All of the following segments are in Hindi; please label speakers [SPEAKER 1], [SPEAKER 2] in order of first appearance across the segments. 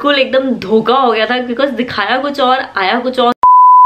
[SPEAKER 1] बिल्कुल एकदम धोखा हो गया था, बिकॉज दिखाया कुछ और आया कुछ और।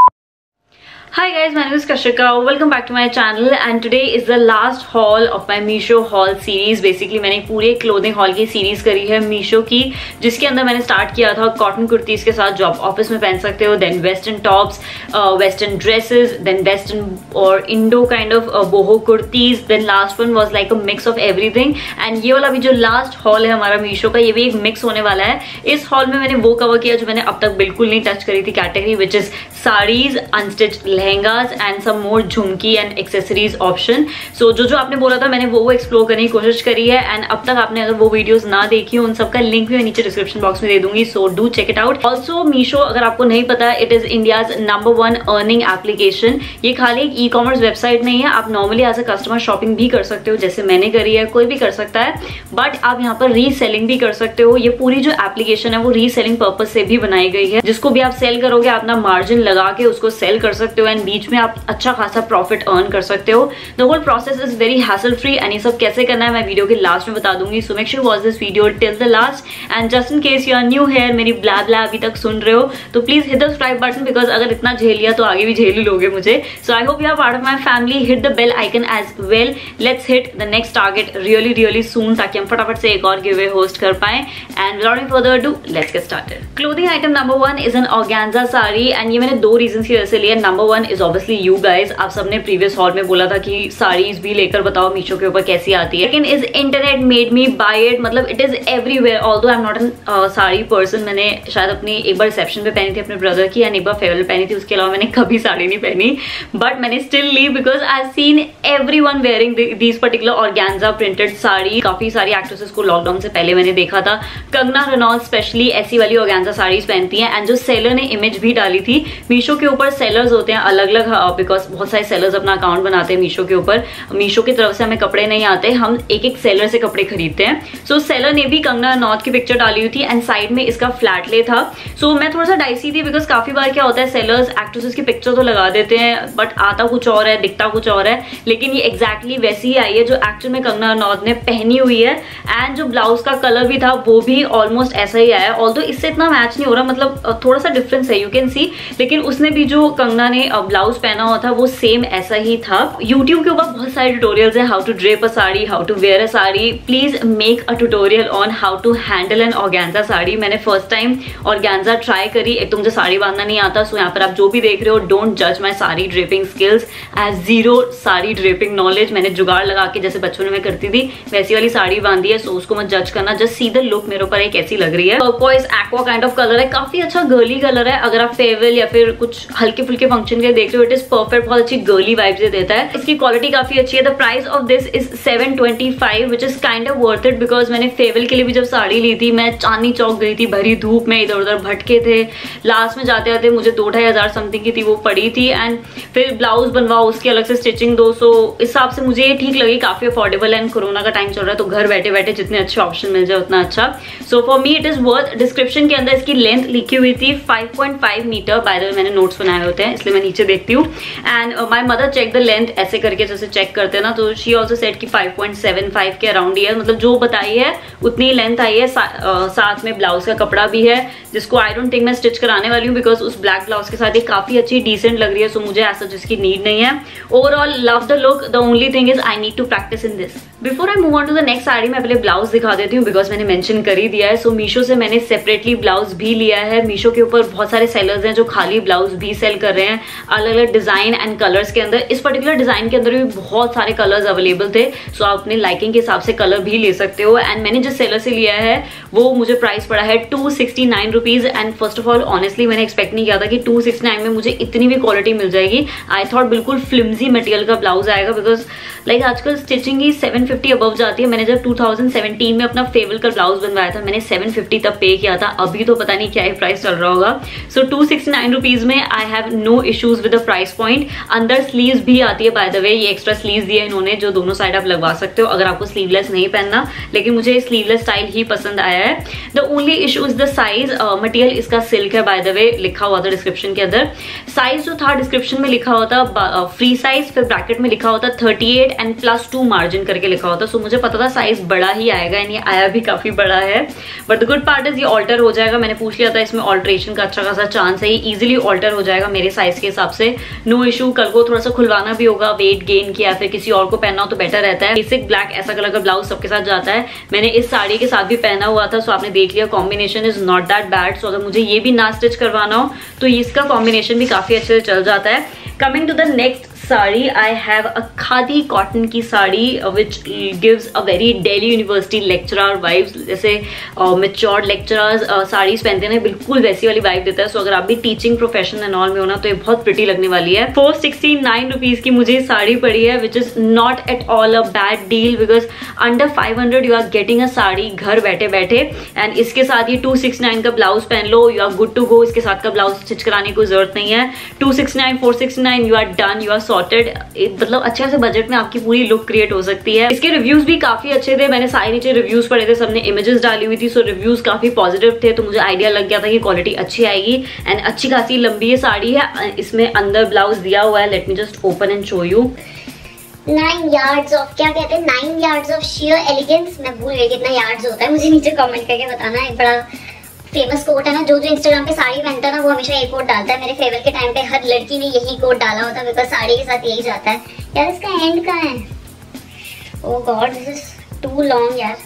[SPEAKER 1] Hi guys, my name is Kashika. Welcome back to my channel and today is the last haul of my Meesho haul series. Basically मैंने पूरे clothing haul की सीरीज करी है Meesho की, जिसके अंदर मैंने स्टार्ट किया था कॉटन कुर्तीज के साथ जो आप ऑफिस में पहन सकते हो, then western tops, western dresses, then western और Indo kind of boho kurtis, then last one was like a mix of everything. And ये वाला भी जो लास्ट हॉल है हमारा Meesho का, ये भी एक मिक्स होने वाला है। इस हॉल में मैंने वो कवर किया जो मैंने अब तक बिल्कुल नहीं टच करी थी category, which is saris, unstitched lehengas and some more jhumki and accessories option. So जो आपने बोला था मैंने वो एक्सप्लोर करने की कोशिश करी है। एंड अब तक आपने अगर वो वीडियोस ना देखी हो, उन सबका लिंक भी मैं नीचे डिस्क्रिप्शन बॉक्स में दे दूंगी, so do check it out. Also Meesho, अगर आपको नहीं पता, it is India's number 1 earning application. ये खाली एक ई कॉमर्स वेबसाइट नहीं है, आप normally as a customer shopping भी कर सकते हो, जैसे मैंने करी है, कोई भी कर सकता है, बट आप यहाँ पर रीसेलिंग भी कर सकते हो। ये पूरी जो एप्लीकेशन है वो रीसेलिंग पर्पज से भी बनाई गई है, जिसको भी आप सेल करोगे अपना मार्जिन लगा के उसको सेल कर सकते हो एंड बीच में आप अच्छा खासा प्रॉफिट अर्न कर सकते हो। The whole process is very hassle free and ये सब कैसे करना है मैं वीडियो के लास्ट में बता दूंगी, so make sure watch this video till the last. And just in case you are new here, मेरी ब्ला ब्ला अभी तक सुन रहे हो तो please hit the subscribe button, because अगर इतना झेल लिया तो आगे भी झेल ही लोगे मुझे। So I hope you are part of my family, hit the bell icon as well. Let's hit the next target really soon, ताकि हम फटाफट से एक और गिव अवे होस्ट कर पाए। And without any further ado let's get started. Clothing item number 1 is an organza sari and ये मैंने 2 रीजन की वजह से लिया। Number 1 is obviously you guys, आप सबने प्रीवियस हॉल में बोला था कि साड़ीज भी लेकर बताओ Meesho के ऊपर कैसी आती है। लेकिन is internet made me buy it, मतलब it is everywhere. Although I am not an sari person, मैंने शायद अपनी एक बार रिसेप्शन पे पहनी थी अपने ब्रदर की एंड एक बार फेयरवेल पहनी थी, उसके अलावा मैंने कभी साड़ी नहीं पहनी, बट मैंने स्टिल ली because I have seen everyone wearing these particular organza printed sari. काफी सारी एक्ट्रेसेस को लॉकडाउन से पहले मैंने देखा था, कंगना रनौत स्पेशली ऐसी वाली ऑर्गेन्जा साड़ीज पहनती है। एंड जो सेलर ने इमेज भी डाली थी, Meesho के ऊपर सेलर्स होते हैं अलग अलग, बिकॉज बहुत सारे सेलर्स अपना अकाउंट बनाते हैं Meesho के ऊपर। Meesho की तरफ से हमें कपड़े नहीं आते, हम एक सेलर से कपड़े खरीदते हैं। सो सेलर ने भी कंगना रनौत की पिक्चर डाली हुई थी एंड साइड में इसका फ्लैट ले था। सो मैं थोड़ा सा डाइसी थी बिकॉज काफी बार क्या होता है, सेलर्स एक्ट्रेसेस की पिक्चर तो लगा देते हैं बट आता कुछ और है, दिखता कुछ और है। लेकिन ये एग्जैक्टली वैसी ही आई है जो एक्चुअल में कंगना रनौत ने पहनी हुई है। एंड जो ब्लाउज का कलर भी था वो भी ऑलमोस्ट ऐसा ही आया, ऑल्दो इससे इतना मैच नहीं हो रहा, मतलब थोड़ा सा डिफरेंस है, यू कैन सी। लेकिन उसने भी जो कंगना ने ब्लाउज पहना हुआ था वो सेम ऐसा ही था। यूट्यूब के ऊपर बहुत सारे ट्यूटोरियल्स हैं, how to drape a sari, how to wear a sari. Please make a tutorial on how to handle an organza sari. मैंने फर्स्ट टाइम ऑर्गेन्जा ट्राई करी। एक तो मुझे साड़ी बांधना नहीं आता, सो यहाँ पर आप जो भी देख रहे हो डोंट जज my sari draping skills, I have zero sari draping knowledge. मैंने जुगाड़ लगा के जैसे बचपन में मैं करती थी वैसी वाली साड़ी बांधी है, सो उसको मत जज करना, जस्ट सी द लुक मेरे ऊपर कैसी लग रही है। Turquoise aqua kind of colour है, काफी अच्छा गर्ली कलर है। अगर आप फेयरवेल या फिर कुछ हल्के फुल्के फंक्शन के देख रहे हो, इट इज परफेक्ट, बहुत अच्छी गर्ली वाइब्स देता है। इसकी क्वालिटी काफी अच्छी है। The price of this is 725 which is kind of worth it, because मैंने फेयरवेल के लिए भी जब साड़ी ली थी, मैं चांदनी चौक गई थी, भरी धूप में इधर उधर भटके थे, लास्ट में जाते जाते मुझे 2-2.5 हज़ार समथिंग की थी वो पड़ी थी। एंड फिर ब्लाउज बनवाओ, उसकी अलग से स्टिचिंग दो, सो इस हिसाब से मुझे ये ठीक लगी, काफी अफोर्डेबल। एंड कोरोना का टाइम चल रहा है तो घर बैठे बैठे जितने अच्छे ऑप्शन मिल जाए उतना अच्छा। So for me it is worth. Description के अंदर इसकी लेंथ लिखी हुई थी 5.5 मीटर, बाय द वे मैंने नोट्स बनाए होते हैं इसलिए मैं नीचे देखती हूँ। And my mother check the length ऐसे करके जैसे चेक करते हैं ना, तो शी ऑल्सो सेट की 5.75 के अराउंड ही है, मतलब जो बताई है उतनी लेंथ आई है। साथ में ब्लाउज का कपड़ा भी है, जिसको आई डोंट थिंक मैं स्टिच कराने वाली हूँ बिकॉज उस ब्लैक ब्लाउज के साथ ये काफी अच्छी डिसेंट लग रही है, सो मुझे ऐसा जिसकी नीड नहीं है। Overall love the look, the only thing is I need to practice in this. Before I move on to the next sari, मैं पहले ब्लाउज दिखा देती हूँ बिकॉज मैंने मेंशन कर ही दिया है। सो Meesho से मैंने सेपरेटली ब्लाउज भी लिया है। Meesho के ऊपर बहुत सारे सेलर्स हैं जो खाली ब्लाउज भी सेल कर रहे हैं अलग अलग डिजाइन एंड कलर्स के अंदर। इस पर्टिकुलर डिजाइन के अंदर भी बहुत सारे कलर्स अवेलेबल थे, सो आप अपने लाइकिंग के हिसाब से कलर भी ले सकते हो। एंड मैंने जिस सेलर से लिया है वो मुझे प्राइस पड़ा है 269 rupees. And first of all honestly मैंने एक्सपेक्ट नहीं किया था कि 269 में मुझे इतनी भी क्वालिटी मिल जाएगी। आई थॉट बिल्कुल फ्लिम्जी मटेरियल का ब्लाउज आएगा, बिकॉज लाइक आजकल स्टिचिंग ही 750 अबव जाती है। मैंने जब 2017 में अपना फेयरवेल का ब्लाउज बनवाया था मैंने 750 तब पे किया था, अभी तो पता नहीं क्या ही प्राइस चल रहा होगा। सो 269 रुपीज में I have no issues with the price point. अंदर स्लीव्स भी आती है, बाय द वे ये एक्स्ट्रा स्लीव्स दिए इन्होंने जो दोनों साइड आप लगवा सकते हो अगर आपको स्लीवलेस नहीं पहनना, लेकिन मुझे स्लीवलेस स्टाइल ही पसंद आया है। The only issue is the size. Material इसका सिल्क है, बाय द वे लिखा हुआ था डिस्क्रिप्शन के अंदर। साइज जो था डिस्क्रिप्शन में लिखा हुआ था फ्री साइज, फिर ब्रैकेट में लिखा हुआ था 38 एंड +2 मार्जिन करके लिखा होता, सो मुझे पता था साइज बड़ा ही आएगा एंड ये आया भी काफी बड़ा है। But the good part is ये ऑल्टर हो जाएगा, मैंने पूछ लिया था, इसमें ऑल्ट्रेशन का अच्छा खासा चांस है, ये इजिली ऑल्टर हो जाएगा मेरे साइज के हिसाब से, नो इशू। कल को थोड़ा सा खुलवाना भी होगा, वेट गेन किया फिर किसी और को पहनना हो तो बेटर रहता है। बेसिक ब्लैक ऐसा कलर का ब्लाउज सबके साथ जाता है, मैंने इस साड़ी के साथ भी पहना हुआ था, सो आपने देख लिया combination is not that bad. So अगर मुझे ये भी ना स्टिच करवाना हो तो इसका कॉम्बिनेशन भी काफी अच्छे से चल जाता है। Coming to the next sari, I have a khadi cotton की sari which gives a very Delhi university lecturer vibes, जैसे मैच्योर्ड लेक्चरर्स साड़ीज पहनते हैं, बिल्कुल वैसी वाली वाइब देता है। सो अगर आप भी टीचिंग प्रोफेशन एंड ऑल में हो ना तो ये बहुत प्रिटी लगने वाली है। 469 रुपीज की मुझे साड़ी पड़ी है, which is not at all a bad deal, because under 500 you are getting a sari घर बैठे बैठे। एंड इसके साथ ये 269 का ब्लाउज पहन लो, you are good to go. इसके साथ का ब्लाउज स्टिच कराने की जरूरत नहीं है। 269 469 you are done, you are मतलब अच्छे से बजट में आपकी पूरी लुक क्रिएट हो सकती है। इसके रिव्यूज भी काफी अच्छे थे, मैंने सारे नीचे रिव्यूज पढ़े थे, सबने इमेजेस डाली हुई थी, सो रिव्यूज काफी पॉजिटिव थे, तो मुझे आइडिया लग गया था कि क्वालिटी अच्छी आएगी। एंड अच्छी खासी लंबी ये साड़ी है, इसमें अंदर ब्लाउज दिया हुआ है, let me just open and show you.
[SPEAKER 2] 9 yards of, क्या कहते हैं, 9 yards ऑफ sheer elegance। मैं भूल गई कितना यार्ड्स होता है, मुझे नीचे कमेंट करके बताना। एक बड़ा फेमस कोट है ना, जो इंस्टाग्राम पे साड़ी पहनता है ना वो हमेशा एक कोट डालता है। मेरे फेवरेट के टाइम पे हर लड़की ने यही कोट डाला होता है, बिकॉज साड़ी के साथ यही जाता है। यार इसका एंड कहाँ है? Oh god, this is too long यार।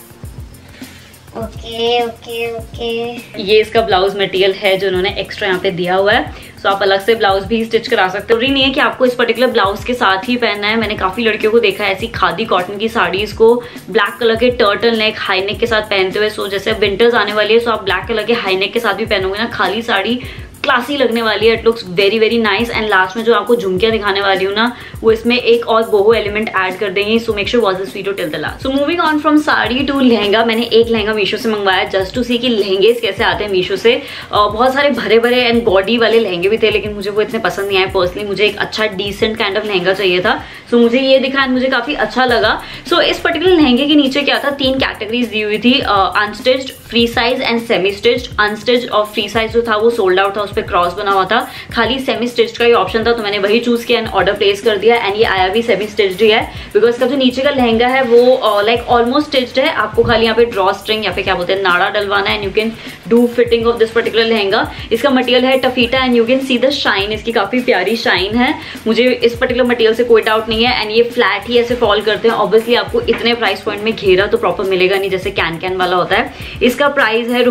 [SPEAKER 2] ओके ओके ओके,
[SPEAKER 1] ये इसका ब्लाउज मटेरियल है जो उन्होंने एक्स्ट्रा यहाँ पे दिया हुआ है, सो आप अलग से ब्लाउज भी स्टिच करा सकते हो। जरूरी नहीं है कि आपको इस पर्टिकुलर ब्लाउज के साथ ही पहनना है। मैंने काफी लड़कियों को देखा है ऐसी खादी कॉटन की साड़ीज को ब्लैक कलर के टर्टल नेक हाई नेक के साथ पहनते हुए। सो जैसे विंटर्स आने वाली है, सो आप ब्लैक कलर के हाई नेक के साथ भी पहनोगे ना, खाली साड़ी क्लासी लगने वाली है, it looks very very nice. And last में जो आपको झुमकियां दिखाने वाली हूँ ना, वो इसमें एक और बोहो एलिमेंट ऐड कर देंगे, so make sure watch this video till the last. So moving on from sari to lehenga, मैंने एक लहंगा मीशो से मंगवाया जस्ट टू सी कि लहंगे कैसे आते हैं मीशो से। बहुत सारे भरे भरे एंड गॉडी वाले लहंगे भी थे, लेकिन मुझे वो इतने पसंद नहीं आए पर्सनली। मुझे एक अच्छा डिसेंट काइंड ऑफ लहंगा चाहिए था, सो मुझे ये दिखा एंड मुझे काफी अच्छा लगा। सो इस पर्टिकुलर लहंगे के नीचे क्या था, 3 कैटेगरीज दी हुई थी, unstitched, free size and semi stitched. Unstitched और फ्री साइज जो था वो सोल्ड आउट था, उस पर क्रॉस बना हुआ था, खाली सेमी स्टिच्ड का ही ऑप्शन था, तो मैंने वही चूज किया एंड ऑर्डर प्लेस कर दिया। एंड ये आया भी सेमी स्टिच्ड ही है, बिकॉज इसका जो नीचे का लहंगा है वो लाइक ऑलमोस्ट स्टिच्ड है। आपको खाली यहाँ पे ड्रॉ स्ट्रिंग या फिर क्या बोलते हैं नाड़ा डलवाना है and you can do fitting of this particular lehenga. इसका मटेरियल है taffeta and you can see the shine, इसकी काफी प्यारी शाइन है। मुझे इस पर्टिकुलर मटेरियल से कोई डाउट नहीं है एंड ये फ्लैट ही ऐसे फॉल करते हैं। ऑब्वियसली आपको इतने प्राइस पॉइंट में घेरा तो प्रॉपर मिलेगा नहीं जैसे कैन वाला होता है। इसका प्राइस है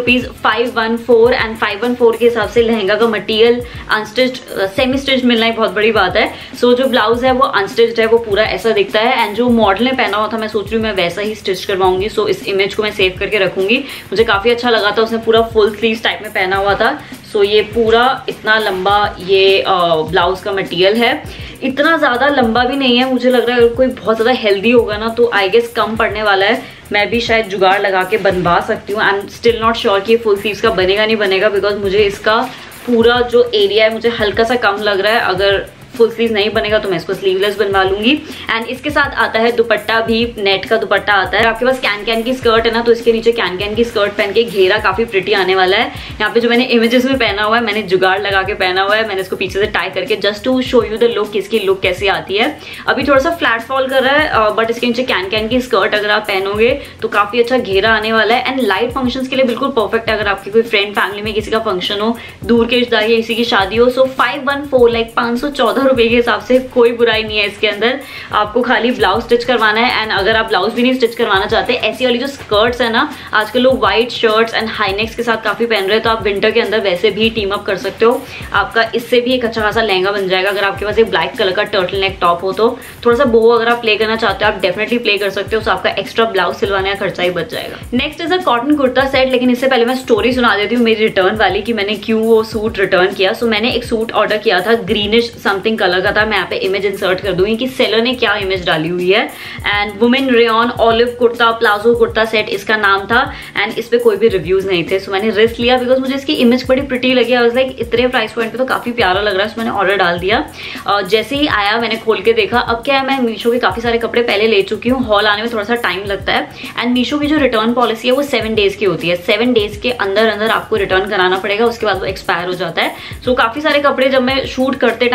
[SPEAKER 1] ₹514 एंड 514 के हिसाब से लहंगा का मटेरियल अनस्टिच्ड सेमी स्टिच्ड मिलना ही बहुत बड़ी बात है। सो जो ब्लाउज है वो अनस्टिच्ड है, वो पूरा ऐसा दिखता है। एंड जो मॉडल ने पहना हुआ था मैं सोच रही हूँ मैं वैसा ही स्टिच करवाऊंगी, सो इस इमेज को मैं सेव करके रखूंगी। मुझे काफी अच्छा लगा था, उसने पूरा फुल स्लीव टाइप में पहना हुआ था। सो ये पूरा इतना लंबा ये ब्लाउज का मटेरियल है, इतना ज्यादा लंबा भी नहीं है। मुझे लग रहा है अगर कोई बहुत ज्यादा हेल्दी होगा ना तो आई गेस कम पड़ने वाला है। मैं भी शायद जुगाड़ लगा के बनवा सकती हूँ। I am still not sure कि फुल स्लीव्स का बनेगा नहीं बनेगा, बिकॉज मुझे इसका पूरा जो एरिया है मुझे हल्का सा कम लग रहा है। अगर फुल स्लीव नहीं बनेगा तो मैं इसको स्लीवलेस बनवा लूंगी। एंड इसके साथ आता है दुपट्टा भी, नेट का दुपट्टा आता है। आपके पास कैन की स्कर्ट है ना, तो इसके नीचे कैन की स्कर्ट पहन के घेरा काफी प्रिटी आने वाला है। यहाँ पे जो मैंने इमेजेस में पहना हुआ है, मैंने जुगाड़ लगा के पहना हुआ है, मैंने इसको पीछे से टाई करके just to show you the look, इसकी लुक कैसी आती है। अभी थोड़ा सा फ्लैट फॉल कर रहा है, बट इसके नीचे कैन की स्कर्ट अगर आप पहनोगे तो काफी अच्छा घेरा आने वाला है। एंड लाइट फंक्शंस के लिए बिल्कुल परफेक्ट है, अगर आपकी कोई फ्रेंड फैमिली में किसी का फंक्शन हो, दूर के रिश्तेदार या किसी की शादी हो। सो 514 लाइक 514 रुपए के हिसाब से कोई बुराई नहीं है इसके अंदर। आपको खाली ब्लाउज स्टिच करवाना है। एंड अगर आप ब्लाउज भी नहीं स्टिच करवाना चाहते, ऐसी वाली जो स्कर्ट्स है ना, आजकल लोग white shirts and high necks के साथ काफी पहन रहे हैं, तो आप विंटर के अंदर वैसे भी टीम अप कर सकते हो। आपका इससे भी एक अच्छा खासा लहंगा बन जाएगा। अगर आपके पास एक ब्लैक कलर का टर्टल नेक टॉप हो तो थोड़ा सा बोहो अगर आप प्ले करना चाहते हो आप डेफिनेटली प्ले कर सकते हो, तो आपका एक्स्ट्रा ब्लाउज सिलवाने का खर्चा ही बच जाएगा। Next is a cotton kurta set, लेकिन इससे पहले मैं स्टोरी सुना देती हूँ मेरी रिटर्न वाली कि मैंने क्यों वो सूट रिटर्न किया। सो मैंने एक सूट ऑर्डर किया था, ग्रीनिश समथिंग कलर का था। मैं यहाँ पे इमेज इंसर्ट कर दूंगी कि सेलर ने क्या इमेज डाली हुई है। And women rayon olive kurta palazzo kurta set इसका नाम था। एंड इस पे कोई भी रिव्यूज नहीं थे, सो मैंने रिस्क लिया बिकॉज मुझे इसकी इमेज बड़ी प्रिटी लगी। आई वाज लाइक इतने प्राइस पॉइंट पे तो काफी प्यारा लग रहा है, सो मैंने ऑर्डर डाल दिया। जैसे ही आया मैंने खोल के देखा। अब क्या है, मैं मीशो के काफी सारे कपड़े पहले ले चुकी हूँ, हॉल आने में थोड़ा सा टाइम लगता है। एंड मीशो की जो रिटर्न पॉलिसी है वो 7 डेज की होती है। 7 डेज के अंदर अंदर आपको रिटर्न कराना पड़ेगा, उसके बाद वो एक्सपायर हो जाता है। सो काफी सारे कपड़े जब मैं शूट करते टाइम पहनती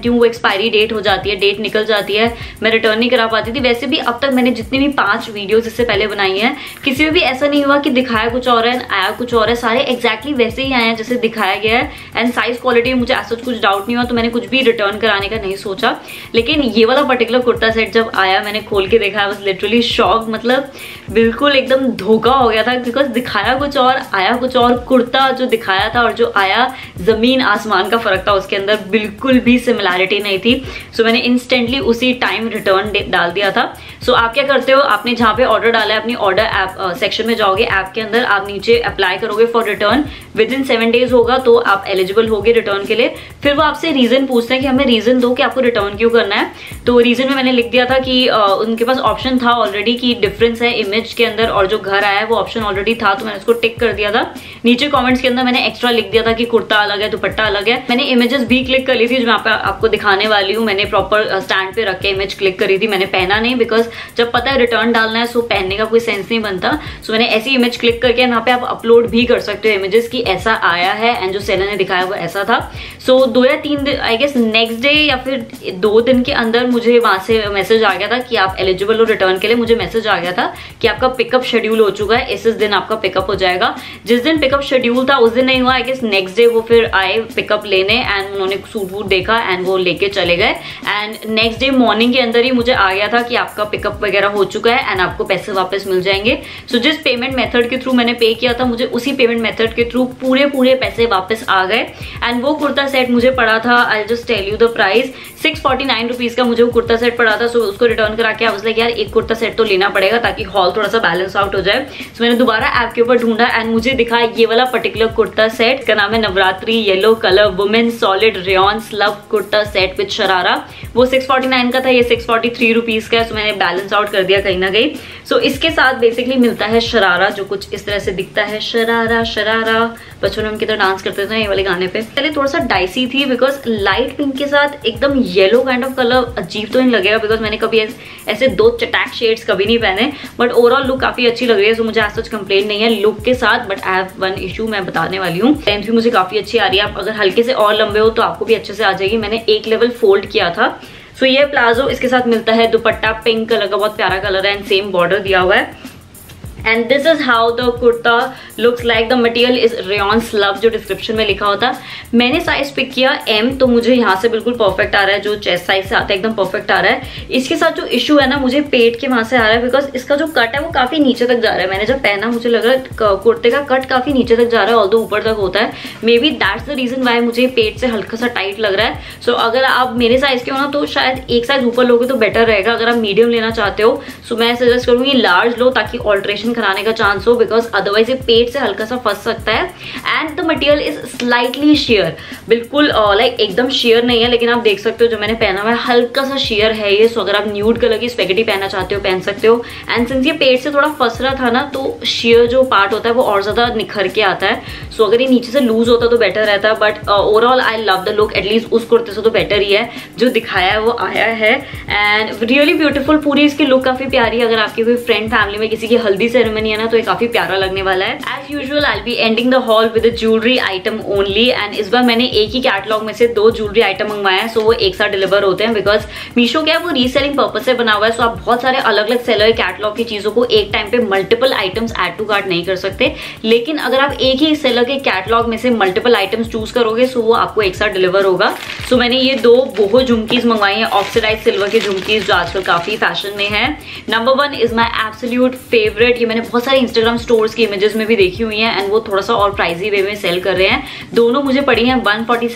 [SPEAKER 1] खरीदती हूँ वो एक्सपायरी डेट हो जाती है, डेट निकल जाती है, मैं रिटर्न नहीं करा पाती थी। वैसे भी अब तक मैंने जितनी भी 5 वीडियोस इससे पहले बनाई हैं, किसी में भी ऐसा नहीं हुआ कि दिखाया कुछ और है आया कुछ और है, सारे एग्जैक्टली वैसे ही आए हैं जैसे दिखाया गया है। एंड साइज क्वालिटी में मुझे ऐसा कुछ डाउट नहीं हुआ, तो मैंने कुछ भी रिटर्न कराने का नहीं सोचा। लेकिन ये वाला पर्टिकुलर कुर्ता सेट जब आया, मैंने खोल के देखा, वाज लिटरली शॉक, मतलब बिल्कुल एकदम धोखा हो गया था, बिकॉज दिखाया कुछ और आया कुछ और। कुर्ता जो दिखाया था और जो आया, जमीन आसमान का फर्क था, उसके अंदर बिल्कुल भी सिमिलैरिटी नहीं थी। सो मैंने इंस्टेंटली उसी टाइम रिटर्न डाल दिया था। सो आप क्या करते हो, आपने जहाँ पे ऑर्डर डाला है अपनी ऑर्डर ऐप सेक्शन में जाओगे, ऐप के अंदर आप नीचे अप्लाई करोगे for return, within 7 days होगा तो आप एलिजिबल होगे रिटर्न के लिए। फिर वो आपसे रीजन पूछते हैं कि हमें रीजन दो कि आपको रिटर्न क्यों करना है। तो रीजन में मैंने लिख दिया था कि उनके पास ऑप्शन था ऑलरेडी कि डिफरेंस है इमेज के अंदर और जो घर आया है वो ऑप्शन ऑलरेडी था, तो मैंने उसको टिक कर दिया था। नीचे कमेंट्स के अंदर मैंने एक्स्ट्रा लिख दिया था कि कुर्ता अलग है, दुपट्टा अलग है। मैंने इमेजेस भी क्लिक कर ली थी जो मैं आपको दिखाने वाली हूँ, मैंने प्रॉपर स्टैंड पे रख के इमेज क्लिक करी थी, मैंने पहना नहीं, बिकॉज जब पता है रिटर्न डालना है सो पहनने का कोई सेंस नहीं बनता। सो मैंने ऐसी इमेज क्लिक करके यहाँ पे आप अपलोड भी कर सकते हो इमेजेस की ऐसा आया है एंड जो सेलर ने दिखाया वो ऐसा था। सो 2 या 3 दिन आई गेस नेक्स्ट डे या फिर 2 दिन के अंदर मुझे वहां से मैसेज आ गया था कि आप एलिजिबल हो रिटर्न के लिए। मुझे मैसेज आ गया था कि आपका पिकअप शेड्यूल हो चुका है, इस दिन आपका पिकअप हो जाएगा। जिस दिन पिकअप शेड्यूल था उस दिन नहीं हुआ, आई गेस नेक्स्ट डे वो फिर आए पिकअप लेने एंड उन्होंने सूट वूट देखा एंड वो लेके चले गए। एंड नेक्स्ट डे मॉर्निंग के अंदर ही मुझे आ गया था कि आपका पिकअप वगैरह हो चुका है एंड आपको पैसे वापस मिल जाएंगे। सो जिस पेमेंट मेथड के थ्रू मैंने पे किया था, मुझे उसी पेमेंट मेथड के थ्रू पूरे पैसे वापस आ गए। एंड वो कुर्ता सेट मुझे पड़ा था, I just tell you the price, 649 rupees का मुझे वो कुर्ता सेट पड़ा था। सो उसको रिटर्न करा के आई वाज लाइक यार एक कुर्ता सेट तो लेना पड़ेगा ताकि हॉल थोड़ा सा बैलेंस आउट हो जाए। सो मैंने दोबारा ऐप के ऊपर ढूंढा एंड मुझे दिखा ये वाला पर्टिकुलर कुर्ता सेट का नाम है Navratri yellow colour women solid rayon slub kurta set with sharara. वो 649 का था, ये 643 रुपीज का है। सो मैंने बैलेंस आउट कर दिया कहीं ना कहीं। सो इसके साथ बेसिकली मिलता है शरारा, जो कुछ इस तरह से दिखता है, शरारा शरारा। बच्चों ने उनकी तरह डांस करते थे ये वाले गाने पे। पहले थोड़ा सा डाइसी थी बिकॉज लाइट पिंक के साथ एकदम येलो काइंड ऑफ कलर अजीब तो नहीं लगेगा, बिकॉज मैंने कभी ऐसे 2 चटैक शेड्स कभी नहीं पहने, बट ओवरऑल लुक काफी अच्छी लग रही है। सो मुझे आज सच कंप्लेन नहीं है लुक के साथ, बट आई हैव 1 इशू मैं बताने वाली हूँ। लेंथ भी मुझे काफी अच्छी आ रही है, आप अगर हल्के से और लंबे हो तो आपको भी अच्छे से आ जाएगी। मैंने 1 लेवल फोल्ड किया था। सो ये प्लाजो, इसके साथ मिलता है दुपट्टा पिंक कलर का, बहुत प्यारा कलर है एंड सेम बॉर्डर दिया हुआ है। And this is how the kurta looks like. The material is rayon slub, जो डिस्क्रिप्शन में लिखा होता। मैंने साइज पिक किया M, तो मुझे यहाँ से बिल्कुल परफेक्ट आ रहा है, जो चेस्ट साइज से आता है एकदम परफेक्ट आ रहा है। इसके साथ जो इशू है ना, मुझे पेट के वहां से आ रहा है, बिकॉज इसका जो कट है वो काफी नीचे तक जा रहा है। मैंने जब पहना मुझे लग रहा है कुर्ते का कट काफी नीचे तक जा रहा है, ऑल्दो ऊपर तक होता है। Maybe that's the reason why मुझे पेट से हल्का सा टाइट लग रहा है। सो अगर आप मेरे साइज के हो ना तो शायद एक साइज ऊपर लोगे तो बेटर रहेगा। अगर आप मीडियम लेना चाहते हो सो मैं सजेस्ट करूंगी लार्ज लो, ताकि ऑल्ट्रेशन कराने का चांस हो, बिकॉज अदरवाइज ये पेट से हल्का सा फंस सकता है। And the material is slightly sheer, बिल्कुल लाइक एकदम शेयर नहीं है, लेकिन आप देख सकते हो जो मैंने पहना हुआ है हल्का सा शेयर है ये। सो अगर आप न्यूड कलर की स्पेगेटी पहनना चाहते हो पहन सकते हो। एंड सिंस ये पेट से थोड़ा फंस रहा था ना, तो शेयर जो पार्ट होता है वो और ज्यादा निखर के आता है। सो अगर ये नीचे से लूज होता तो बेटर रहता, but overall I love the look. At least उस कुर्ते से तो बेटर ही है, जो दिखाया है वो आया है। एंड रियली ब्यूटीफुल, पूरी इसकी लुक काफी प्यारी है। अगर आपकी कोई फ्रेंड फैमिली में किसी की हल्दी सेरेमनी है ना, तो ये काफी प्यारा लगने वाला है। As usual I will be ending the haul with jewellery item only. And इस बार मैंने एक ही कैटलॉग में से 2 ज्वेलरी आइटम मंगवाए हैं, सो वो एक साथ डिलीवर होते हैं। बिकॉज मीशो क्या है वो रीसेलिंग पर्पज से बना हुआ है, सो आप बहुत सारे अलग अलग सेलर कैटलॉग की चीजों को एक टाइम पे multiple items add to cart नहीं कर सकते। लेकिन अगर आप एक ही सेलर के कैटलॉग में से मल्टीपल आइटम्स चूज करोगे सो वो आपको एक साथ डिलीवर होगा। सो मैंने ये 2 बोहो झुमकीज मंगवाई है, ऑक्सीडाइज सिल्वर के झुमकीज, जो आजकल काफी फैशन में है। Number 1 is my absolute favourite. ये मैंने बहुत सारे इंस्टाग्राम स्टोर्स की इमेजेस में भी देखी हुई है एंड वो थोड़ा सा और प्राइजी वे में सेल कर रहे हैं। दोनों मुझे पड़ी हैं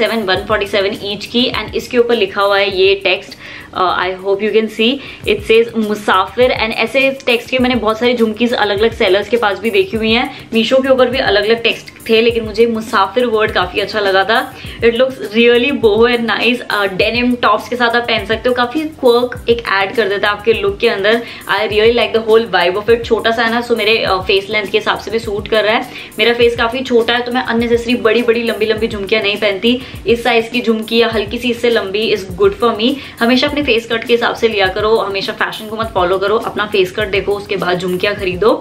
[SPEAKER 1] 147 ईच की। एंड इसके ऊपर लिखा हुआ है ये text, I hope you can see, it says Musafir. And ऐसे टेक्स्ट के मैंने बहुत सारी झुमकीज अलग अलग सेलर्स के पास भी देखी हुई हैं। मीशो के ऊपर भी अलग अलग टेक्स्ट थे, लेकिन मुझे मुसाफिर वर्ड काफी अच्छा लगा था। It looks really boho and nice. Denim tops के साथ आप पहन सकते हो, काफी क्वर्क एक ऐड कर देता है आपके लुक के अंदर। I really like the whole vibe of it. छोटा सा है ना, सो मेरे फेस लेंथ के हिसाब से भी सूट कर रहा है। मेरा फेस काफी छोटा है तो मैं अननेसेसरी बड़ी लंबी झुमकियां नहीं पहनती। इस साइज की झुमकी या हल्की सी इससे लंबी इज गुड फॉर मी। हमेशा अपने अपने फेस कट के हिसाब से लिया करो, हमेशा फैशन को मत फॉलो करो, अपना फेस कट देखो, उसके बाद झुमकियां खरीदो।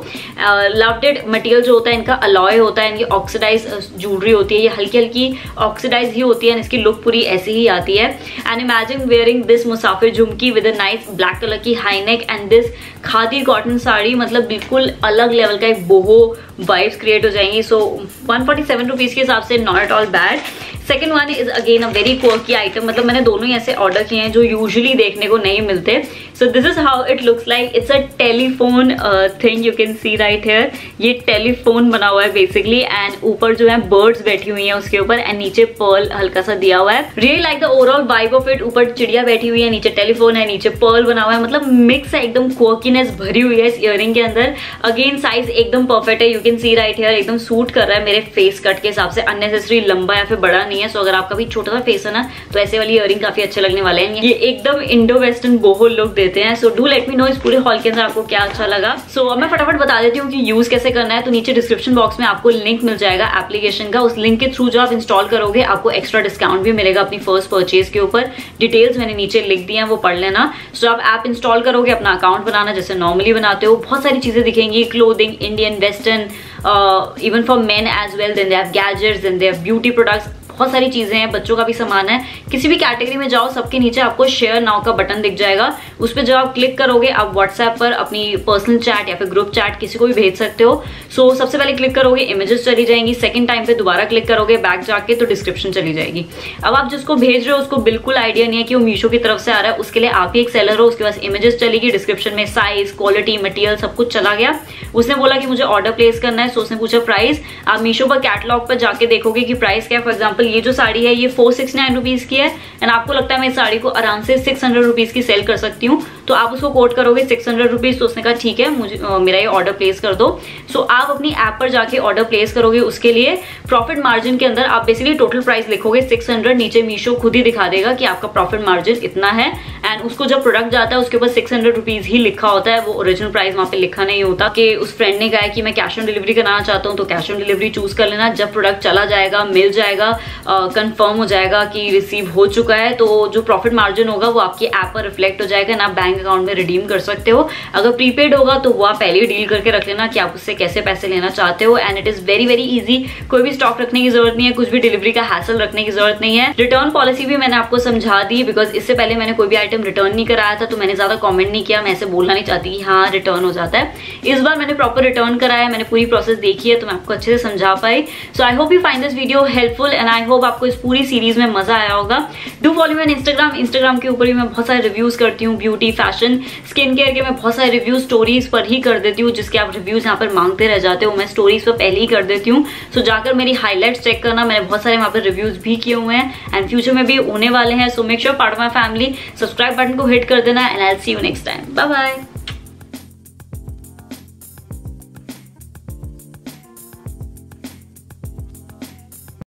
[SPEAKER 1] लवटेड मटेरियल जो होता है इनका अलॉय होता है, इनकी ऑक्सीडाइज ज्वेलरी होती है, ये हल्की हल्की ऑक्सीडाइज ही होती है एंड इसकी लुक पूरी ऐसी ही आती है। And imagine wearing this Musafir jhumki with a nice black colour की high neck and this khadi cotton sari, मतलब बिल्कुल अलग लेवल का एक बोहो वाइब्स क्रिएट हो जाएंगी। सो 147 रुपीज के हिसाब से not at all bad. Second one is again a very quirky item, मतलब मैंने दोनों ही ऐसे ऑर्डर किए हैं जो यूजुअली देखने को नहीं मिलते। So this is how it looks like, it's a telephone thing, you can see right here. ये टेलीफोन बना हुआ है बेसिकली एंड ऊपर जो है बर्ड्स बैठी हुई हैं उसके ऊपर एंड नीचे पर्ल हल्का सा दिया हुआ है। Really like the overall vibe of it. ऊपर चिड़िया बैठी हुई है, नीचे टेलीफोन है, नीचे पर्ल बना हुआ है, मतलब मिक्स है, एकदम क्वर्कीनेस भरी हुई है इस ईयरिंग के अंदर। अगेन साइज एकदम परफेक्ट है, you can see right here, एकदम सूट कर रहा है मेरे फेस कट के हिसाब से, अननेसेसरी लंबा या फिर बड़ा नहीं है। सो अगर आपका भी छोटा सा फेस है ना तो ऐसे वाली ईयरिंग काफी अच्छे लगने वाले हैं। ये एकदम इंडो वेस्टर्न बोहो लुक देते हैं। So do let me know इस पूरे हॉल के अंदर आपको क्या अच्छा लगा। सो अब मैं फटाफट बता देती हूँ कि यूज कैसे करना है। तो नीचे डिस्क्रिप्शन बॉक्स में आपको लिंक मिल जाएगा एप्लीकेशन का, उस लिंक के थ्रू जो आप इंस्टॉल करोगे आपको एक्स्ट्रा डिस्काउंट भी मिलेगा अपनी फर्स्ट परचेज के ऊपर। डिटेल्स मैंने नीचे लिख दी हैं, वो पढ़ लेना। सो आप ऐप इंस्टॉल करोगे, अपना अकाउंट बनाना जैसे नॉर्मली बनाते हो, बहुत सारी चीजें दिखेंगी, clothing, Indian, western, even for men as well, then they have gadgets, then they have beauty products, बहुत सारी चीजें हैं, बच्चों का भी सामान है। किसी भी कैटेगरी में जाओ, सबके नीचे आपको शेयर नाउ का बटन दिख जाएगा, उस पर जब आप क्लिक करोगे आप व्हाट्सएप पर अपनी पर्सनल चैट या फिर ग्रुप चैट किसी को भी भेज सकते हो। सो सबसे पहले क्लिक करोगे इमेजेस चली जाएंगी, सेकंड टाइम पे दोबारा क्लिक करोगे बैक जाके तो डिस्क्रिप्शन चली जाएगी। अब आप जिसको भेज रहे हो उसको बिल्कुल आइडिया नहीं है कि वो मीशो की तरफ से आ रहा है, उसके लिए आप ही एक सेलर हो, उसके पास इमेजेस चलेगी, डिस्क्रिप्शन में साइज, क्वालिटी, मटेरियल सब कुछ चला गया। उसने बोला कि मुझे ऑर्डर प्लेस करना है, सो उसने पूछा प्राइस। आप मीशो पर कैटलॉग पर जाके देखोगे कि प्राइस क्या है। फॉर एग्जाम्पल ये जो साड़ी है ये 469 रुपीज की है एंड आपको लगता है मैं इस साड़ी को आराम से 600 रुपीज की सेल कर सकती हूँ, तो आप उसको कोट करोगे 600 रुपीज। तो उसने कहा ठीक है, मुझे मेरा ये ऑर्डर प्लेस कर दो। सो आप अपनी ऐप पर जाके ऑर्डर प्लेस करोगे, उसके लिए प्रॉफिट मार्जिन के अंदर आप बेसिकली टोटल प्राइस लिखोगे 600, नीचे मीशो खुद ही दिखा देगा कि आपका प्रॉफिट मार्जिन इतना है एंड उसको जब प्रोडक्ट जाता है उसके ऊपर 600 रुपीज ही लिखा होता है, वो ओरिजिनल प्राइस वहां पे लिखा नहीं होता। कि उस फ्रेंड ने कहा कि मैं कैश ऑन डिलीवरी कराना चाहता हूँ तो कैश ऑन डिलीवरी चूज कर लेना। जब प्रोडक्ट चला जाएगा, मिल जाएगा, कंफर्म हो जाएगा कि रिसीव हो चुका है, तो जो प्रॉफिट मार्जिन होगा वो आपकी ऐप पर रिफ्लेक्ट हो जाएगा ना, आप बैंक अकाउंट में रिडीम कर सकते हो। अगर प्रीपेड होगा तो वो आप पहले ही डील करके रख लेना कि आप उससे कैसे पैसे लेना चाहते हो and it is very very easy. कोई भी स्टॉक रखने की जरूरत नहीं है, कुछ भी डिलीवरी का हैसल रखने की जरूरत नहीं है। रिटर्न पॉलिसी भी मैंने आपको समझा दी, बिकॉज इससे पहले मैंने कोई भी आइटम रिटर्न नहीं कराया था तो मैंने ज्यादा कॉमेंट नहीं किया, मैं ऐसे बोलना नहीं चाहती कि हाँ रिटर्न हो जाता है। इस बार मैंने प्रॉपर रिटर्न कराया है, मैंने पूरी प्रोसेस देखी है तो मैं आपको अच्छे से समझा पाई। So I hope you find this video helpful and I hope आपको इस पूरी सीरीज में मजा आया होगा। Do follow me on Instagram के ऊपर भी मैं बहुत सारे रिव्यूज करती हूँ, ब्यूटी, फैशन, स्किन केयर के मैं बहुत सारे रिव्यूज स्टोरीज पर ही कर देती हूँ, जिसके आप रिव्यूज यहाँ पर मांगते रह जाते हो, मैं स्टोरीज पर पहले ही कर देती हूँ। सो जाकर मेरी हाईलाइट्स चेक करना, मैंने बहुत सारे वहाँ पर रिव्यूज भी किए हुए हैं एंड फ्यूचर में भी होने वाले हैं। So make sure part of my family, subscribe button को हिट कर देना and I will see you next time. Bye bye.